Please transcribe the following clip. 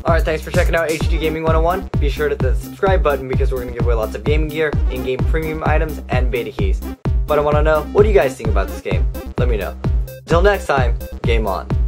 Alright, thanks for checking out HD Gaming 101. Be sure to hit the subscribe button because we're going to give away lots of gaming gear, in-game premium items, and beta keys. But I want to know, what do you guys think about this game? Let me know. Until next time, game on.